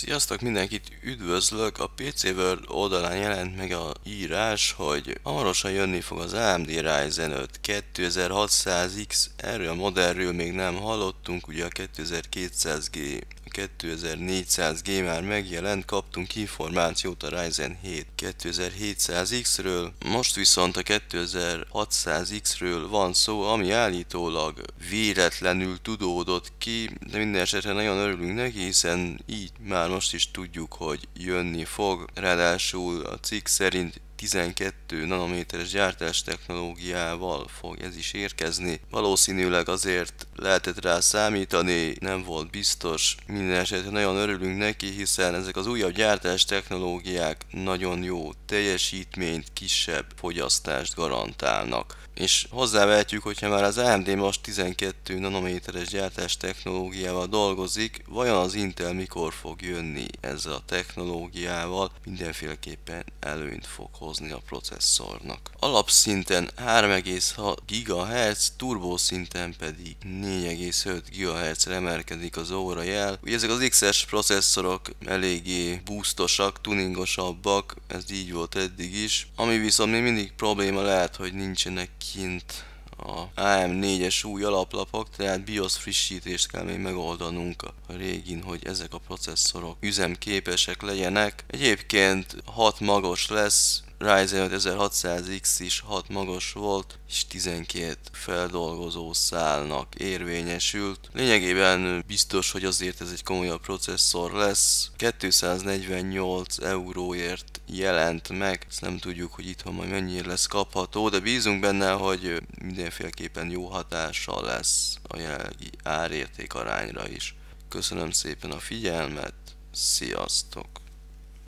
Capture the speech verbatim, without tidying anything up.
Sziasztok, mindenkit üdvözlök! A pé cé World oldalán jelent meg a írás, hogy hamarosan jönni fog az á em dé Ryzen öt kétezer-hatszáz X. Erről a modellről még nem hallottunk, ugye a kétezer-kétszáz G, kétezer-négyszáz G már megjelent, kaptunk információt a Ryzen hét kétezer-hétszáz X-ről, most viszont a kétezer-hatszáz X-ről van szó, ami állítólag véletlenül tudódott ki, de minden esetre nagyon örülünk neki, hiszen így már most is tudjuk, hogy jönni fog. Ráadásul a cikk szerint tizenkét nanométeres gyártás technológiával fog ez is érkezni. Valószínűleg azért lehetett rá számítani, nem volt biztos. Minden esetre nagyon örülünk neki, hiszen ezek az újabb gyártás technológiák nagyon jó teljesítményt, kisebb fogyasztást garantálnak. És hozzávehetjük, hogyha már az á em dé most tizenkét nanométeres gyártás technológiával dolgozik, vajon az Intel mikor fog jönni ezzel a technológiával? Mindenféleképpen előnyt fog hozni a processzornak. Alapszinten három egész hat gigahertz, turbó szinten pedig négy egész öt gigahertzre emelkedik az óra jel. Ugye ezek az iksz-es processzorok eléggé boostosak, tuningosabbak, ez így volt eddig is. Ami viszont még mindig probléma lehet, hogy nincsenek kint a á em négyes új alaplapok, tehát BIOS frissítést kell még megoldanunk a régin, hogy ezek a processzorok üzemképesek legyenek. Egyébként hat magos lesz, Ryzen öt ezerhatszáz X is hat magos volt, és tizenkét feldolgozó szálnak érvényesült. Lényegében biztos, hogy azért ez egy komolyabb processzor lesz. kétszáznegyvennyolc euróért jelent meg, ezt nem tudjuk, hogy itthon majd mennyire lesz kapható, de bízunk benne, hogy mindenféleképpen jó hatással lesz a jelenlegi árérték arányra is. Köszönöm szépen a figyelmet, sziasztok!